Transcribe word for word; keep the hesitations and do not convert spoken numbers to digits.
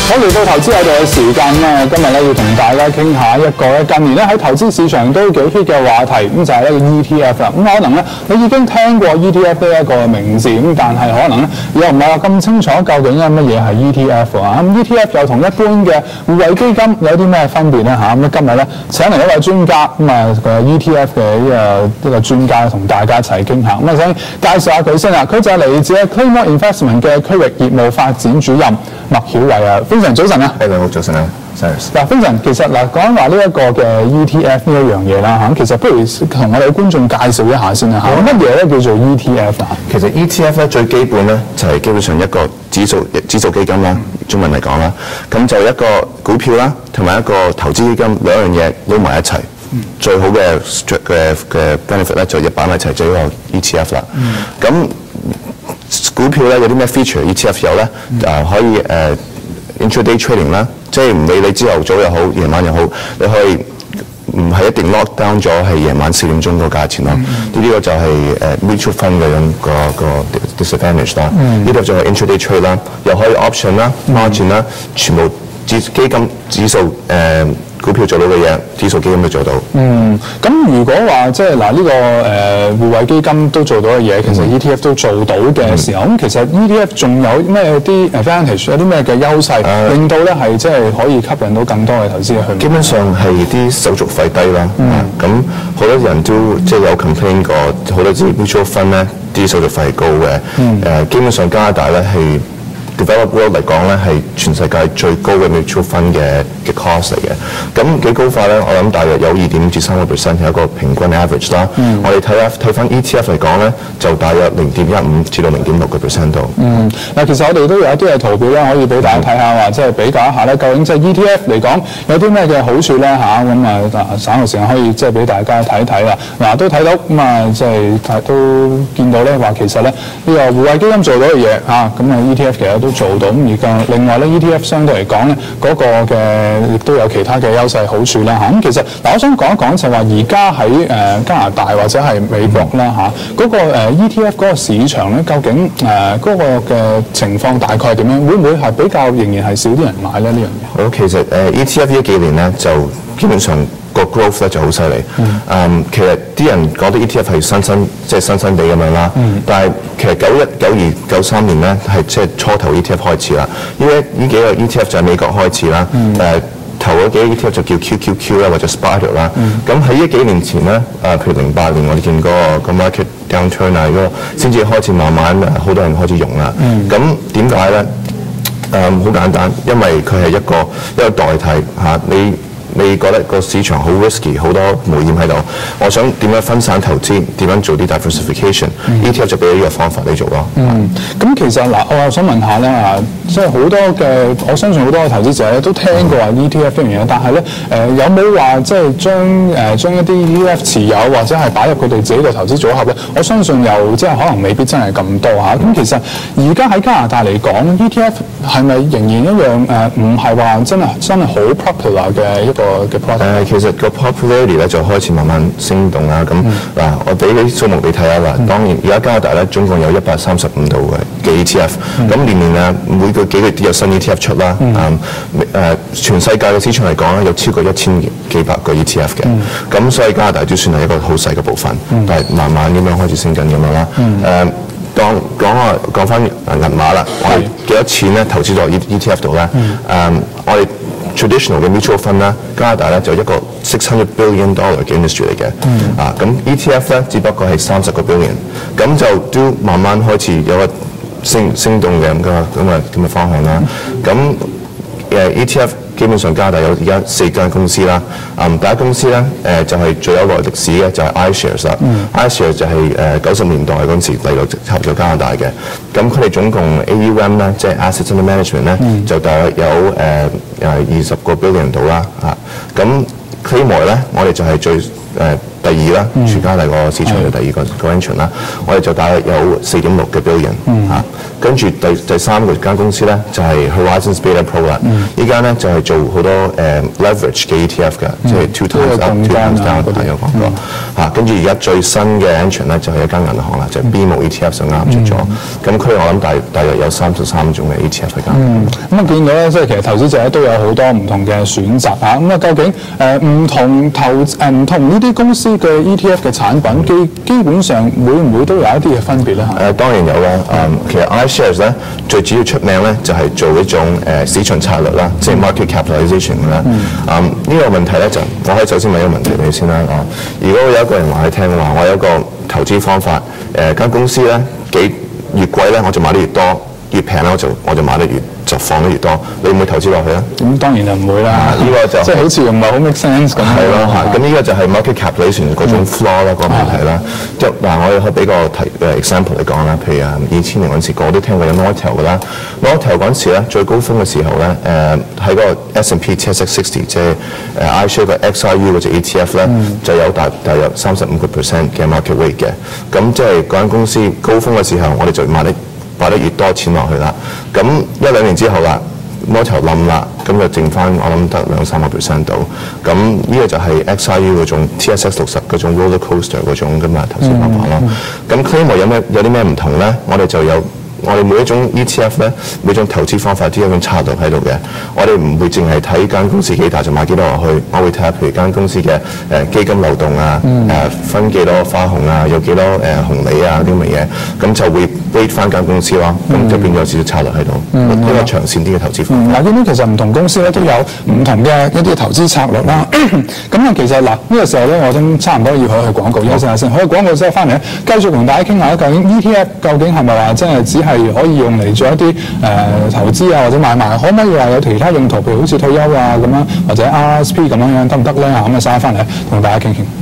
好，嚟到投資有道嘅時間啦，今日咧要同大家傾下一個咧近年咧喺投資市場都幾 hit 嘅話題，咁就係呢個 E T F 啦。咁可能咧你已經聽過 E T F 呢一個名字，咁但係可能咧又唔係話咁清楚究竟係乜嘢係 E T F 啊？咁 E T F 又同一般嘅互惠基金有啲咩分別咧嚇？咁今日咧請嚟一位專家，咁啊個 E T F 嘅呢個呢個專家同大家一齊傾下。咁啊想介紹下佢先啦，佢就係嚟自 Claymore Investment 嘅區域業務發展主任麥曉偉啊。非常早晨啊！ 誒，你好，早晨啊 ，Cyrus。 嗱，非常其實嗱講話呢一個嘅 E T F 呢一樣嘢啦嚇，其實不如同我哋觀眾介紹一下先啦嚇。乜嘢咧叫做 E T F 啊？ 其實 E T F 咧最基本咧就係基本上一個指數指數基金啦，中文嚟講啦，咁就一個股票啦，同埋一個投資基金兩樣嘢撈埋一齊。嗯、最好嘅嘅嘅 benefit 咧就一擺埋一齊就呢個 E T F 啦。咁、嗯、股票咧有啲咩 feature E T F 有咧？誒、嗯呃、可以誒、呃、intraday trading 啦，即係唔理你朝頭早又好，夜晚又好，你可以唔係一定 lock down 咗係夜晚四點鐘個價錢咯。呢啲、嗯、個就係誒 mutual fund 嘅樣個個 disadvantage 啦。呢度、嗯、就係 intraday trade 啦，又可以 option 啦、margin 啦，全部指基金指數誒。呃股票做到嘅嘢，指數基金都做到。嗯， 咁如果話即係嗱呢個誒互惠基金都做到嘅嘢，其實 E T F 都做到嘅時候，咁、嗯、其實 E T F 仲有咩啲 advantage， 有啲咩嘅優勢，呃、令到咧係即係可以吸引到更多嘅投資者去。 基本上係啲手續費低啦。咁好、嗯、多人都即係有 complain 過，好多啲 mutual fund 咧啲手續費高嘅。誒、嗯呃，基本上加拿大咧係。Developed world 嚟講咧係全世界最高嘅 mutual fund 嘅嘅 cost 嚟嘅，咁幾高法咧？我諗大約有二點五至三個 percent 係一個平均 average 啦。嗯、我哋睇下睇翻 E T F 嚟講咧，就大約零點一五至到零點六個 percent 度。嗯， 嗱，其實我哋都有一啲嘅圖表咧，可以俾大家睇下，或者係比較一下咧，究竟即係 E T F 嚟講有啲咩嘅好處咧嚇？咁啊，稍後時間可以即係俾大家睇睇啦。嗱，都睇到咁啊，即係都見到咧話其實咧呢個互惠基金做到嘅嘢嚇，咁啊 E T F 其實都做到，咁而家另外咧 E T F 相對嚟講咧嗰個嘅亦都有其他嘅優勢好處啦嚇。咁其實嗱，我想講一講就係話而家喺誒加拿大或者係美國啦嚇，嗰個誒 E T F 嗰個市場咧，究竟誒嗰個嘅情況大概係點樣？會唔會係比較仍然係少啲人買咧呢樣嘢？ 好，其實誒 E T F 呢幾年咧就基本上個 growth 咧就好犀利。嗯。誒，其實啲人覺得 E T F 係新新即係新新地咁樣啦。嗯。但係其實九一、九二、九三年咧係即係初頭 E T F 開始啦。呢一呢幾個 E T F 就係美國開始啦。嗯。誒，頭嗰幾個 E T F 就叫 Q Q Q 啦，或者 Spider 啦。嗯。咁喺呢幾年前咧，誒譬如零八年我哋見嗰個個 market downturn 啊，嗰個先至開始慢慢好多人開始用啦。嗯。咁點解咧？誒，好簡單，因為佢係一個一個代替嚇、啊、你。你覺得個市場好 risky， 好多冒險喺度。我想點樣分散投資，點樣做啲 diversification？E T F 就俾呢個方法你做咯。 嗯，咁其實嗱，我又想問下咧啊，即係好多嘅，我相信好多嘅投資者咧都聽過話 E T F 呢樣嘢，但係咧誒有冇話即係將誒將一啲 E T F 持有或者係擺入佢哋自己嘅投資組合咧？我相信又即係可能未必真係咁多嚇。咁、嗯、其實而家喺加拿大嚟講 ，E T F 係咪仍然一樣誒？唔係話真係真係好 popular 嘅一個嘅 product？誒、呃，其實個 popularity 咧就開始慢慢升動啦。咁嗱、嗯，我俾啲數目你睇下啦。嗯、當然，而家加拿大咧總共有一百三十五度嘅嘅 E T F。咁、嗯、年年啊，每個幾個月都有新 E T F 出啦。嗯。誒、呃，全世界嘅市場嚟講咧，有超過一千幾百個 E T F 嘅。咁、嗯、所以加拿大都算係一個好細嘅部分，嗯、但係慢慢咁樣開始升緊咁樣啦。嗯。誒，當講話講翻銀碼啦，我哋幾多錢咧投資咗 E T F 度咧？誒、嗯嗯，我哋 traditional 嘅 mutual fund 啦，加拿大咧就一個 six hundred billion dollar 嘅 industry 嚟嘅。嗯、啊，咁 E T F 咧只不過係三十個 billion，咁就都慢慢開始有個升升動嘅咁嘅咁嘅咁嘅方向啦。咁誒 E T F 基本上加拿大有而家四間公司啦。嗯，第一公司咧誒、呃、就係、是、最有耐歷史嘅就係、是、iShares 啦。嗯、iShares 就係誒九十年代嗰陣時嚟到插咗加拿大嘅。咁佢哋總共 A U M 咧，即係 Assets Under Management 咧，嗯、就大約有誒誒二十個 billion 度啦。嚇、啊，咁 Claymore 咧，我哋就係最誒、呃、第二啦，嗯、全加拿大個市場嘅第二個個 entrant 啦。我哋就大約有四點六嘅 billion。嚇，跟住第第三個間公司咧就係、是、Horizons Beta Pro 啦。嗯、呢間咧就係、是、做好多誒、uh, leverage 嘅 E T F 嘅，即係 two times up、two times down 有講過。 嚇，跟住而家最新嘅 entrant 咧就係一間銀行啦，就係 B M O E T F 就啱出咗。咁佢我諗大大約有三十三種嘅 E T F 喺間。 嗯，咁啊見到咧，即係其實投資者都有好多唔同嘅選擇啊。咁啊，究竟誒唔同投誒唔同呢啲公司嘅 E T F 嘅產品基基本上會唔會都有一啲嘅分別咧？ 誒當然有啦。誒其實 iShares 咧最主要出名咧就係做一種誒市場策略啦，即係 market capitalization 啦。誒呢個問題咧就我可以首先問一個問題俾你先啦。啊，如果有一個人話你聽話，我有一個投資方法，誒間公司咧幾越貴咧我就買得越多，越平咧我就我就買得越就放得越多，你會唔會投資落去咧？ 咁當然就唔會啦。 呢個就即係好似唔係好 make sense 咁。 係咯嚇，咁呢個就係 market capitalization 嗰種 flaw 啦，個問題啦。即係嗱，我哋可以俾個提誒 example 嚟講啦，譬如啊二千年嗰陣時，個個都聽過有 Nortel 㗎啦。Nortel 嗰陣時咧，最高峰嘅時候咧，誒喺嗰個 S and P T S X sixty 即係誒 iShares 嘅 X I U 嗰隻 E T F 咧，就有大大約三十五個 percent 嘅 market weight 嘅。咁即係嗰間公司高峰嘅時候，我哋就買得擺得越多錢落去啦。咁一兩年之後啦，Nortel冧啦，咁就剩翻我諗得兩三個 percent 度。咁呢個就係 X I U 嗰種 T S X 六十嗰種 roller coaster 嗰種咁嘅投資方法咯。咁 Claymore 有咩有啲咩唔同咧？我哋就有。我哋每一種 E T F 咧，每種投資方法都有一種策略喺度嘅。我哋唔會淨係睇間公司幾大就買幾多落去，我會睇下譬如間公司嘅誒基金流動啊，誒、嗯呃、分幾多花紅啊，有幾多誒、呃、紅利啊啲咁嘅嘢，咁就會 rate 翻間公司咯。咁、嗯、就變咗有少少策略喺度，呢、嗯、個長線啲嘅投資方法。嗱、嗯，呢啲其實唔同公司咧都有唔同嘅一啲投資策略啦。咁啊，其實嗱呢、呢個時候咧，我都差唔多要去去廣告休息下先。去廣告之後翻嚟咧，繼續同大家傾下究竟 E T F 究竟係咪話真係只係可以用嚟做一啲誒、呃、投資啊或者買賣，可唔可以話有其他用途，譬如好似退休啊咁樣，或者 R S P 咁樣樣得唔得咧？咁啊，稍後翻嚟同大家傾傾。